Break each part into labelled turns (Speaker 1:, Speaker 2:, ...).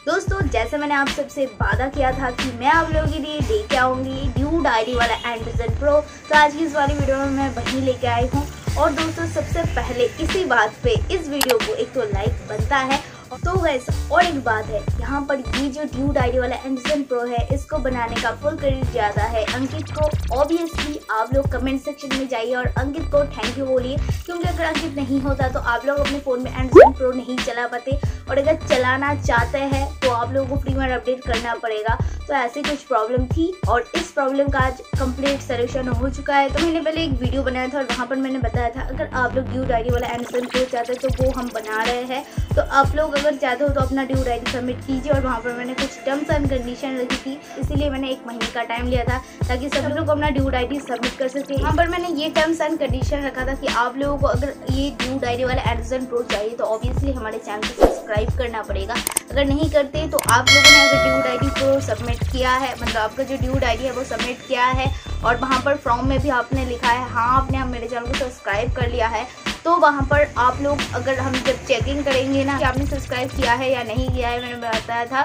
Speaker 1: दोस्तों जैसे मैंने आप सबसे वादा किया था कि मैं आप लोगों के लिए लेके आऊंगी ड्यूड आईडी वाला एंड्रॉइड प्रो, तो आज की इस वाली वीडियो में मैं वही लेके आई हूँ। और दोस्तों सबसे पहले इसी बात पे इस वीडियो को एक तो लाइक बनता है। तो वैसे और एक बात है, यहाँ पर ये जो ड्यूड आईडी वाला एंड्रॉइड प्रो है, इसको बनाने का फुल क्रेडिट जाता है अंकित को। ऑब्वियसली आप लोग कमेंट सेक्शन में जाइए और अंकित को थैंक यू बोलिए, क्योंकि अगर अंकित नहीं होता तो आप लोग अपने फोन में एंड्रॉइड प्रो नहीं चला पाते, और अगर चलाना चाहते हैं तो आप लोगों को फ्रीवेयर अपडेट करना पड़ेगा। तो ऐसी कुछ प्रॉब्लम थी और इस प्रॉब्लम का आज कंप्लीट सोल्यूशन हो चुका है। तो मैंने पहले एक वीडियो बनाया था और वहाँ पर मैंने बताया था अगर आप लोग ड्यूड आईडी वाला एंड्रॉइड प्रो चाहते हैं तो वो हम बना रहे हैं। तो आप लोग अगर चाहते हो तो अपना ड्यूड आईडी सबमिट कीजिए, और वहाँ पर मैंने कुछ टर्म्स एंड कंडीशन रखी थी, इसीलिए मैंने 1 महीने का टाइम लिया था ताकि सभी लोग अपना ड्यूड आईडी सबमिट कर सके। वहाँ पर मैंने ये टर्म्स एंड कंडीशन रखा था कि आप लोगों को अगर ये ड्यूड आईडी वाला एंड्रॉइड प्रो चाहिए तो ऑब्वियसली हमारे चैनल को सब्सक्राइब करना पड़ेगा। अगर नहीं करते तो आप लोगों ने अगर ड्यूड आईडी प्रो सबमिट किया है, मतलब आपका जो ड्यूड आईडी है वो सबमिट किया है, और वहाँ पर फॉर्म में भी आपने लिखा है हाँ आपने मेरे चैनल को सब्सक्राइब कर लिया है, तो वहाँ पर आप लोग अगर हम जब चेकिंग करेंगे ना कि आपने सब्सक्राइब किया है या नहीं किया है, मैंने बताया था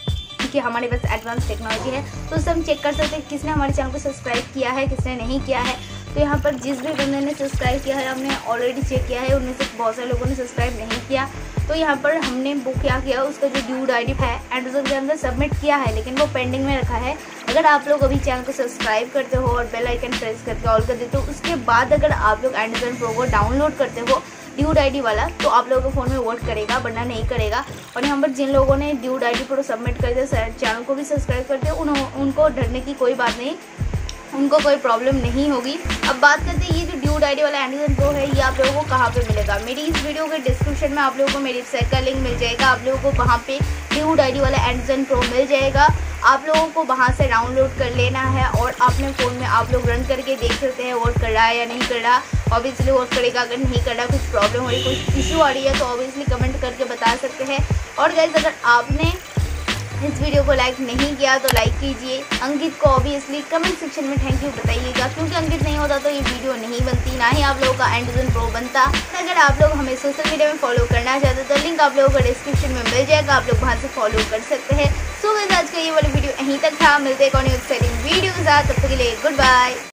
Speaker 1: कि हमारे पास एडवांस टेक्नोलॉजी है तो उससे हम चेक कर सकते हैं किसने हमारे चैनल को सब्सक्राइब किया है, किसने नहीं किया है। तो यहाँ पर जिस भी बंदे ने सब्सक्राइब किया है हमने ऑलरेडी चेक किया है, उनमें से बहुत सारे लोगों ने सब्सक्राइब नहीं किया। तो यहाँ पर हमने वो क्या किया, उसका जो ड्यूड आईडी है एंड्रॉइड के अंदर सबमिट किया है, लेकिन वो पेंडिंग में रखा है। अगर आप लोग अभी चैनल को सब्सक्राइब करते हो और बेल आइकन प्रेस करके ऑल कर देते हो, उसके बाद अगर आप लोग एंड्रॉइड प्रो को डाउनलोड करते हो ड्यूड आईडी वाला, तो आप लोगों के फ़ोन में वोट करेगा, वरना नहीं करेगा। और यहाँ पर जिन लोगों ने ड्यूड आईडी प्रो सबमिट कर दिया, चैनल को भी सब्सक्राइब करते हो, उनको डरने की कोई बात नहीं, उनको कोई प्रॉब्लम नहीं होगी। अब बात करते हैं ये जो ड्यूड आईडी वाला एंड्रॉइड प्रो है, ये आप लोगों को कहाँ पे मिलेगा। मेरी इस वीडियो के डिस्क्रिप्शन में आप लोगों को मेरी वेबसाइट का लिंक मिल जाएगा। आप लोगों को वहाँ पे ड्यूड आईडी वाला एंड्रॉइड प्रो मिल जाएगा। आप लोगों को वहाँ से डाउनलोड कर लेना है और अपने फ़ोन में आप लोग रन करके देख सकते हैं वर्क कर रहा है या नहीं कर रहा। ऑब्वियसली वर्क करेगा, अगर नहीं कर रहा, कुछ प्रॉब्लम हो रही, कुछ इशू आ रही है तो ऑब्वियसली कमेंट करके बता सकते हैं। और गाइस अगर आपने इस वीडियो को लाइक नहीं किया तो लाइक कीजिए। अंकित को ऑब्वियसली कमेंट सेक्शन में थैंक यू बताइएगा, क्योंकि अंकित नहीं होता तो ये वीडियो नहीं बनती, ना ही आप लोगों का एंड्रॉइड प्रो बनता। अगर आप लोग हमें सोशल मीडिया में फॉलो करना चाहते हैं तो लिंक आप लोगों को डिस्क्रिप्शन में मिल जाएगा, आप लोग वहाँ से फॉलो कर सकते हैं। सो गाइस आज का ये वाली वीडियो यहीं तक था, मिलते हैं कौन एक्साइटिंग वीडियो के साथ, तब तक के लिए गुड बाय।